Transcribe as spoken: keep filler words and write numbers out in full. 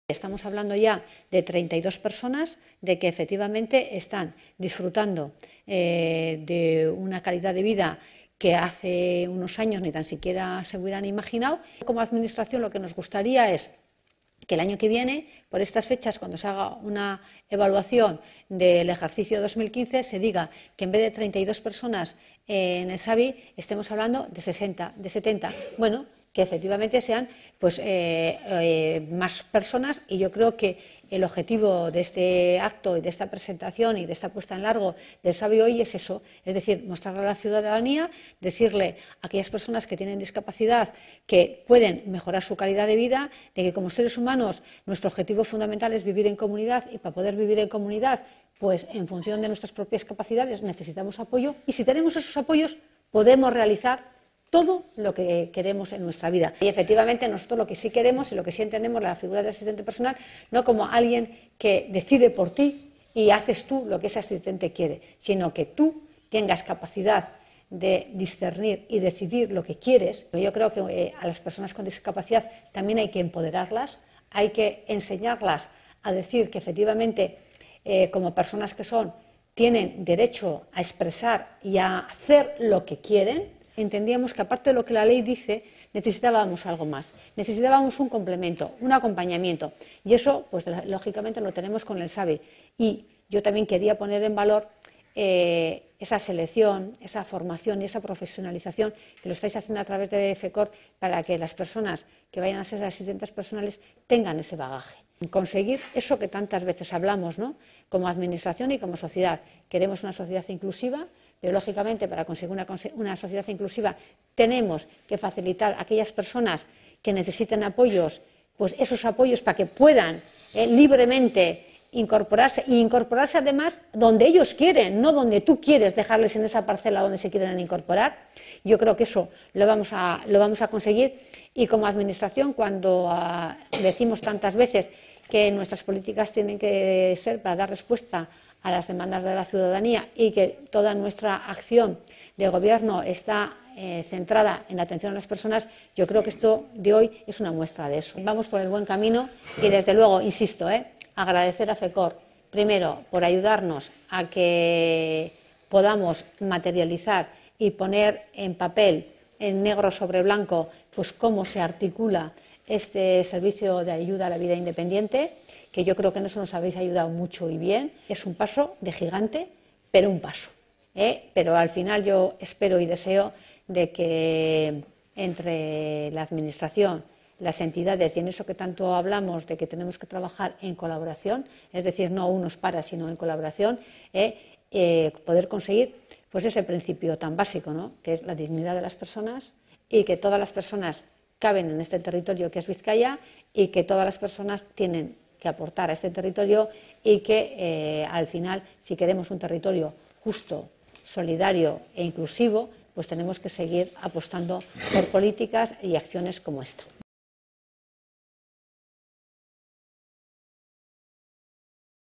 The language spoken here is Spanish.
Estamos hablando ya de treinta y dos personas de que efectivamente están disfrutando eh, de una calidad de vida que hace unos años ni tan siquiera se hubieran imaginado. Como Administración lo que nos gustaría es que el año que viene, por estas fechas, cuando se haga una evaluación del ejercicio dos mil quince, se diga que en vez de treinta y dos personas en el S A B I estemos hablando de sesenta, de setenta. Bueno, que efectivamente sean pues, eh, eh, más personas, y yo creo que el objetivo de este acto y de esta presentación y de esta puesta en largo del S A B I hoy es eso, es decir, mostrarle a la ciudadanía, decirle a aquellas personas que tienen discapacidad que pueden mejorar su calidad de vida, de que como seres humanos nuestro objetivo fundamental es vivir en comunidad, y para poder vivir en comunidad, pues en función de nuestras propias capacidades necesitamos apoyo, y si tenemos esos apoyos podemos realizar todo lo que queremos en nuestra vida. Y efectivamente nosotros lo que sí queremos y lo que sí entendemos la figura del asistente personal no como alguien que decide por ti y haces tú lo que ese asistente quiere, sino que tú tengas capacidad de discernir y decidir lo que quieres. Yo creo que eh, a las personas con discapacidad también hay que empoderarlas, hay que enseñarlas a decir que efectivamente eh, como personas que son tienen derecho a expresar y a hacer lo que quieren. Entendíamos que aparte de lo que la ley dice, necesitábamos algo más, necesitábamos un complemento, un acompañamiento, y eso, pues lógicamente lo tenemos con el S A B I. Y yo también quería poner en valor eh, esa selección, esa formación y esa profesionalización que lo estáis haciendo a través de FECOR para que las personas que vayan a ser asistentes personales tengan ese bagaje. Conseguir eso que tantas veces hablamos, ¿no? Como Administración y como sociedad. Queremos una sociedad inclusiva, pero lógicamente para conseguir una, una sociedad inclusiva tenemos que facilitar a aquellas personas que necesiten apoyos, pues esos apoyos para que puedan eh, libremente incorporarse, y incorporarse además donde ellos quieren, no donde tú quieres dejarles en esa parcela donde se quieren incorporar. Yo creo que eso lo vamos a, lo vamos a conseguir, y como Administración, cuando uh, decimos tantas veces que nuestras políticas tienen que ser para dar respuesta a las demandas de la ciudadanía y que toda nuestra acción de gobierno está eh, centrada en la atención a las personas, yo creo que esto de hoy es una muestra de eso. Vamos por el buen camino y desde luego, insisto, eh, agradecer a FECOR, primero, por ayudarnos a que podamos materializar y poner en papel, en negro sobre blanco, pues cómo se articula este servicio de ayuda a la vida independiente, que yo creo que en eso nos habéis ayudado mucho y bien. Es un paso de gigante, pero un paso, ¿eh? Pero al final yo espero y deseo de que entre la Administración, las entidades, y en eso que tanto hablamos de que tenemos que trabajar en colaboración, es decir, no unos para, sino en colaboración, ¿eh? Eh, poder conseguir pues ese principio tan básico, ¿no? Que es la dignidad de las personas, y que todas las personas caben en este territorio que es Vizcaya, y que todas las personas tienen que aportar a este territorio, y que eh, al final, si queremos un territorio justo, solidario e inclusivo, pues tenemos que seguir apostando por políticas y acciones como esta.